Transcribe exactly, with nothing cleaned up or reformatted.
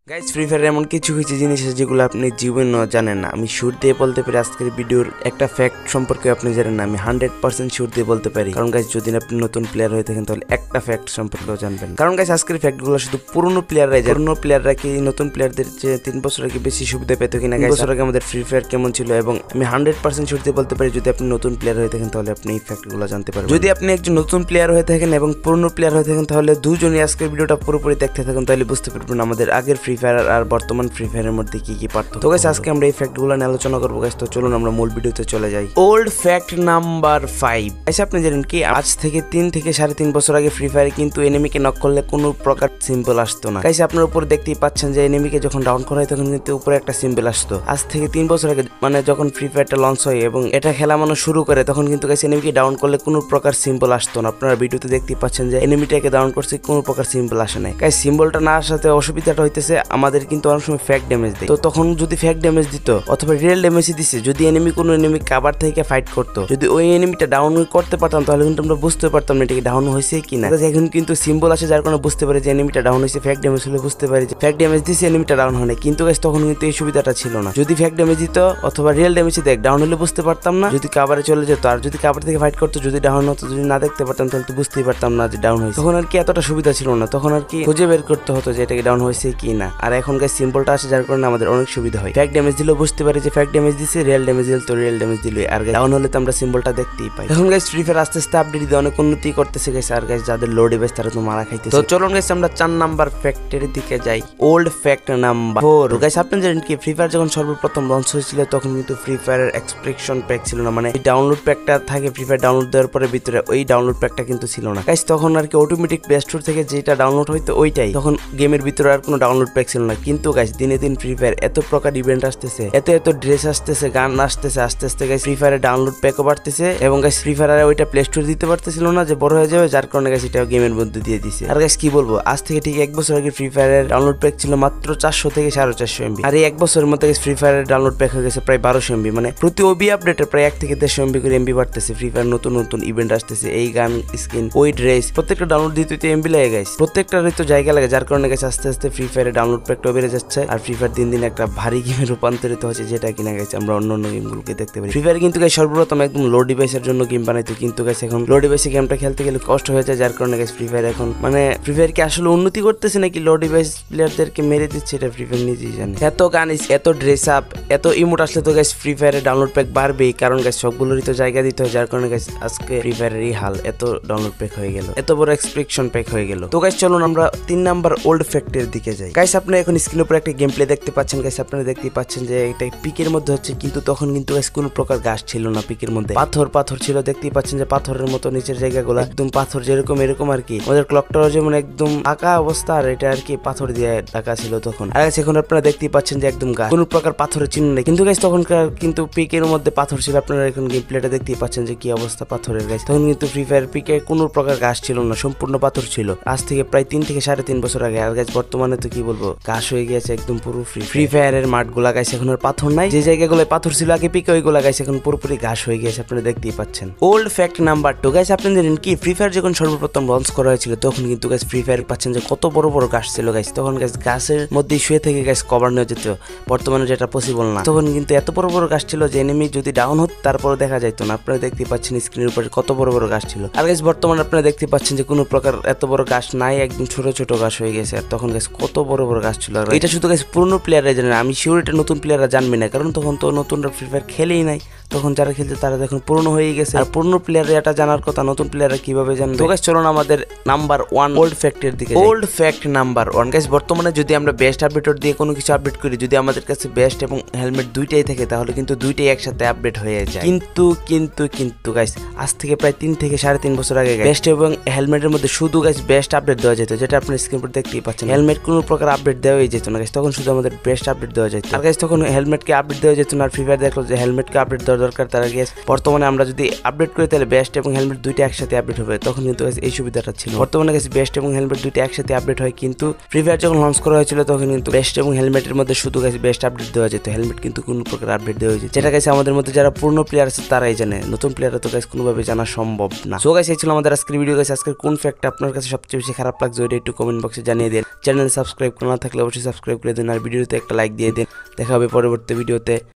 Guys free fire এমন কিছু কিছু জিনিস আছে যেগুলো আপনি জীবনেও জানেন না। আমি শুট দিয়ে বলতে পারি আজকের ভিডিওর একটা ফ্যাক্ট সম্পর্কে আপনি জানেন না। আমি হান্ড্রেড পার্সেন্ট শুট দিয়ে বলতে পারি, কারণ গাইস যদি আপনি নতুন প্লেয়ার হয়ে থাকেন তাহলে একটা ফ্যাক্ট সম্পর্কেও জানবেন। কারণ গাইস আজকের ফ্যাক্টগুলো শুধু পুরনো প্লেয়াররাই জানে। পুরনো প্লেয়াররা কি নতুন প্লেয়ারদের যে তিন বছর আগে বেশি সুবিধা পেত কিনা, তিন বছর আগে আমাদের ফ্রি ফায়ার কেমন ছিল, এবং আমি হান্ড্রেড পার্সেন্ট শুট দিয়ে বলতে পারি যদি আপনি নতুন প্লেয়ার হয়ে থাকেন তাহলে আপনি এই ফ্যাক্টগুলো জানতে পারবেন। যদি আপনি একজন নতুন প্লেয়ার হয়ে থাকেন এবং পুরনো প্লেয়ার হয়ে থাকেন তাহলে দুজনই আজকের ভিডিওটা পুরোপুরি দেখতে থাকুন, তাহলে বুঝতে পারবেন আমাদের আগের ফ্রি ফায়ার আর বর্তমান ফ্রি ফায়ারের মধ্যে কি কি পার্থক্য। তো গাইস আজকে আমরা এই ফ্যাক্টগুলো নিয়ে আলোচনা করবো গাইস। তো চলুন আমরা মূল ভিডিওতে চলে যাই। Old fact number five. Guys আপনি জানেন কি আজ থেকে তিন থেকে সাড়ে তিন বছর আগে ফ্রি ফায়ারে কিন্তু এনিমিকে নক করলে কোনো প্রকার সিম্বল আসতো না। গাইস আপনার উপর দেখতেই পাচ্ছেন যে এনিমিকে যখন ডাউন করা হয় তখন কিন্তু উপরে একটা সিম্বল আসতো। আজ থেকে তিন বছর আগে মানে যখন ফ্রি ফায়ারটা লঞ্চ হয় এবং এটা খেলা মানুষ শুরু করে তখন কিন্তু গাইস এনিমিকে ডাউন করলে কোনো প্রকার সিম্বল আসতো না। আপনারা ভিডিওতে দেখতেই পাচ্ছেন যে এনিমিটাকে ডাউন করছে কোনো প্রকার সিম্বল আসে নাই। গাইস সিম্বলটা না আসাতে অসুবিধাটা হইতেছে আমাদের কিন্তু অনেক সময় ফ্যাক্ট ড্যামেজ দেয়। তো তখন যদি ফ্যাক ড্যামেজ দিত অথবা রিয়েল ড্যামেজ দিছে, যদি এনিমি কোনো এনিমি কাভার থেকে ফাইট করতো, যদি ওই এনিমিটা ডাউন করতে পারতাম তাহলে কিন্তু আমরা বুঝতে পারতাম না এটাকে ডাউন হয়েছে কিনা। এখন কিন্তু সিম্বল আছে যার কারণে বুঝতে পারি যে এনিমিটা ডাউন হয়েছে। ফ্যাক ড্যামেজ হলে বুঝতে পারি যে ফ্যাক ড্যামেজ দিছে এনিমিটা ডাউন হয় না, কিন্তু গাইস তখন কিন্তু এই সুবিধাটা ছিল না। যদি ফ্যাক ড্যামেজ দিত অথবা রিয়েল ড্যামেজ দেখ ডাউন হলে বুঝতে পারতাম না, যদি কাভারে চলে যেত আর যদি কাভার থেকে ফাইট করতো যদি ডাউন হতো, যদি না দেখতে পারতাম তাহলে তো বুঝতেই পারতাম না যে ডাউন হয়েছে। তখন আর কি এতটা সুবিধা ছিল না, তখন আর কি খুঁজে বের করতে হতো যে এটাকে ডাউন হয়েছে কি না। আর এখন গাইস সিম্বলটা আছে যার কারণে আমাদের অনেক সুবিধা হয়। ফ্যাক ড্যামেজ দিলেও বুঝতে পারি যে ফ্যাক ড্যামেজ দিছে, রিয়েল ড্যামেজ দিলে তো রিয়েল ড্যামেজ দিলই, আর ডাউন হলে তো আমরা সিম্বলটা দেখতেই পাই। এখন গাইস ফ্রি ফায়ার আস্তে আস্তে আপডেট দিয়ে অনেক উন্নতি করতেছে গাইস, আর গাইস যাদের লো ডিভাইস তারা তো মারা খাইতেছে। তো চলুন গাইস আমরা চার নাম্বার ফ্যাক্টের দিকে যাই। Old fact number four. Guys আপনি জানেন কি ফ্রি ফায়ার যখন সর্বপ্রথম লঞ্চ হয়েছিল তখন কিন্তু ফ্রি ফায়ারের এক্সপ্রেশন প্যাক ছিল না, মানে ডাউনলোড প্যাকটা থাকে ফ্রি ফায়ার ডাউনলোড দেওয়ার পরে ভিতরে ওই ডাউনলোড প্যাকটা কিন্তু ছিল না গাইস। তখন আর কি অটোমেটিক প্লে স্টোর থেকে যেটা ডাউনলোড হইতো ওইটাই, তখন গেমের ভিতরে আর কোনো ডাউনলোড প্যাক ছিল না। কিন্তু গাইস দিনে দিন ফ্রি ফায়ার এত প্রকার ইভেন্ট আসতেছে, এত এত ড্রেস আসতেছে, গান আসতেছে, আস্তে আস্তে গাইস ফ্রি ফায়ারের ডাউনলোড প্যাকও বাড়তেছে, এবং গাইস ফ্রি ফায়ার ওইটা প্লে স্টোর দিতে পারতেছিল না যে বড় হয়ে যাবে, যার কারণে গাইস এটা গেমের মধ্যে দিয়ে দিছে। আর গাইস কি বলবো, আজ থেকে ঠিক এক বছর আগে ফ্রি ফায়ারের ডাউনলোড প্যাক ছিল মাত্র চারশো থেকে সাড়ে চারশো এমবি, আর এই এক বছরের মধ্যে গাইস ফ্রি ফায়ারের ডাউনলোড প্যাক হয়ে গেছে প্রায় বারোশো এমবি, মানে প্রতি ওবি আপডেটে প্রায় এক থেকে দেড়শো এমবি করে এমবি বাড়তেছে। ফ্রি ফায়ার নতুন নতুন ইভেন্ট আসতেছে, এই গান স্কিন ওই ড্রেস প্রত্যেকটা ডাউনলোড দিতে তো এমবি লাগে গাইস, প্রত্যেকটারই তো জায়গা লাগে, যার কারণে গাইস আস্তে আস্তে ফ্রি ফায়ারের ডাউনলোড প্যাকটাও বেড়ে যাচ্ছে, আর ফ্রি ফায়ার দিন দিন একটা ভারী গেমে রূপান্তরিত হচ্ছে, যেটা কিনা গাইস আমরা অন্য অন্য গেমগুলোকে দেখতে পারি। ফ্রি ফায়ার কিন্তু গাইস সর্বপ্রথম একদম লো ডিভাইসের জন্য গেম বানাইতো, কিন্তু গাইস এখন লো ডিভাইসে গেমটা খেলতে গেলে কষ্ট হয়ে যায়, যার কারণে গাইস ফ্রি ফায়ার এখন মানে ফ্রি ফায়ার কি আসলে উন্নতি করতেছে নাকি লো ডিভাইস প্লেয়ারদেরকে মেরে দিচ্ছে এটা ফ্রি ফায়ার নিজেই জানে। এত গান, এত ড্রেস আপ, এত ইমোট আসলে তো গাইস ফ্রি ফায়ারের ডাউনলোড প্যাক বাড়বেই, কারণ গাইস সবগুলোরই তো জায়গা দিতে হয়, যার কারণে গাইস আজকে ফ্রি ফায়ারের এই হাল, এত ডাউনলোড প্যাক হয়ে গেল, এত বড় এক্সপ্রেশন প্যাক হয়ে গেল। তো গাইস চলুন আমরা তিন নাম্বার ওল্ড ফ্যাক্টের দিকে যাই। গাইস আপনি এখন স্ক্রিনের উপর একটা গেম প্লে দেখতে পাচ্ছেন গাইস, আপনারা দেখতেই পাচ্ছেন যে এটা পিকের মধ্যে হচ্ছে, কিন্তু তখন কিন্তু গাইস কোনো প্রকার গাছ ছিল না, পিকের মধ্যে পাথর পাথর ছিল। দেখতেই পাচ্ছেন যে পাথরের মতো নিচের জায়গাগুলো একদম পাথর, যেরকম এরকম আর কি আমাদের ক্লকটাও যেমন একদম ফাঁকা অবস্থা, আর এটা আর কি পাথর দিয়ে ঢাকা ছিল তখন। আর এখন আপনারা দেখতেই পাচ্ছেন যে একদম গাছ, কোনো প্রকার পাথরের চিহ্ন নেই, কিন্তু গাইস তখনকার কিন্তু পিকের মধ্যে পাথর ছিল। আপনারা এখন গেম প্লেটা দেখতেই পাচ্ছেন যে কি অবস্থা পাথরের গাছ। তখন কিন্তু ফ্রি ফায়ার পিকে কোনো প্রকার গাছ ছিল না, সম্পূর্ণ পাথর ছিল, আজ থেকে প্রায় তিন থেকে সাড়ে তিন বছর আগে। আর গাছ বর্তমানে তো কি বলবো, ঘাস হয়ে গেছে একদম পুরো ফ্রি ফ্রি ফায়ারের মাঠ গুলা গাইছে এখন আর পাথর নাই, যে জায়গাগুলো পাথর ছিল আগে পিকে ওইগুলা গাইছে এখন পুরোপুরি ঘাস হয়ে গেছে, আপনারা দেখতেই পাচ্ছেন। Old fact number two. Guys আপনি জানেন কি ফ্রি ফায়ার যখন সর্বপ্রথম লঞ্চ করা হয়েছিল তখন কিন্তু গাইস ফ্রি ফায়ার পাচ্ছেন যে কত বড় বড় গাছ ছিল গাইস, তখন গাইস গাছের মধ্যে শুয়ে থেকে গাইস কভার নিয়ে যেত, বর্তমানে যেটা পসিবল না। তখন কিন্তু এত বড় বড় গাছ ছিল যে এনিমি যদি ডাউন হতো তারপরে দেখা যাইতো না, আপনারা দেখতে পাচ্ছেন স্ক্রিনের উপরে কত বড় বড় গাছ ছিল। আর গাইস বর্তমানে আপনারা দেখতে পাচ্ছেন যে কোনো প্রকার এত বড় গাছ নাই, একদম ছোট ছোট গাছ হয়ে গেছে, আর তখন গাইস কত বড় বড় গাছ ছিল। আর এটা শুধু গাইস পুরনো প্লেয়াররা জানে, আমি শিওর এটা নতুন প্লেয়াররা জানবে না, কারণ তখন তো নতুনরা ফ্রি ফায়ার খেলেই নাই, তখন যারা খেলছে তারা দেখুন পুরনো হয়ে গেছে, আর পুরনো প্লেয়াররা এটা জানার কথা, নতুন প্লেয়াররা কিভাবে জানবে। তো গাইস চলুন আমাদের নাম্বার ওয়ান ওল্ড ফ্যাক্টের দিকে। Old fact number one. Guys বর্তমানে যদি আমরা বেস্ট আপডেটর দিয়ে কোনো কিছু আপডেট করি, যদি আমাদের কাছে বেস্ট এবং হেলমেট দুইটাই থাকে তাহলে কিন্তু দুইটাই একসাথে আপডেট হয়ে যায়, কিন্তু কিন্তু কিন্তু গাইস আজ থেকে প্রায় তিন থেকে সাড়ে তিন বছর আগে বেস্ট এবং হেলমেটের মধ্যে শুধু গাইস বেস্ট আপডেট দেওয়া যেত, যেটা আপনার স্ক্রিন পর দেখতেই পাচ্ছেন। হেলমেট কোনো প্রকার আপডেট দেওয়াই যেত না গাইস, তখন শুধু আমাদের বেস্ট আপডেট দেওয়া যেত। আর গাইস তখন হেলমেটকে আপডেট দেওয়া যেত না, আর ফ্রি ফায়ার দেখলো যে হেলমেটকে আপডেট দেওয়া দরকার, তারা গেস বর্তমানে আমরা যদি আপডেট করি তাহলে বেস্ট এবং হেলমেট দুইটা একসাথে আপডেট হবে, তখন কিন্তু এই সুবিধাটা ছিল। বর্তমানে গেছে বেস্ট এবং হেলমেট দুইটা একসাথে আপডেট হয়, কিন্তু ফ্রি ফায়ার যখন লঞ্চ করা হয়েছিল তখন কিন্তু বেস্ট এবং হেলমেটের মধ্যে শুধু গেছে বেস্ট আপডেট দেওয়া যেত, হেলমেট কিন্তু কোনো প্রকার আপডেট দেওয়া হয়েছে, যেটা গেছে আমাদের মধ্যে যারা পুরনো প্লেয়ার আছে তারাই জানে, নতুন প্লেয়াররা তো গাইস কোনোভাবে জানা সম্ভব না। সো গাইস এই ছিল আমাদের আজকের ভিডিও। গাইস আজকের কোন ফ্যাক্ট আপনার কাছে সবচেয়ে বেশি খারাপ লাগছে ওইটা একটু কমেন্ট বক্সে জানিয়ে দিন। চ্যানেল সাবস্ক্রাইব করুন। থাকলে অবশ্যই সাবস্ক্রাইব করে দিন আর ভিডিওতে একটা লাইক দিয়ে দিন। দেখা হবে পরবর্তী ভিডিওতে।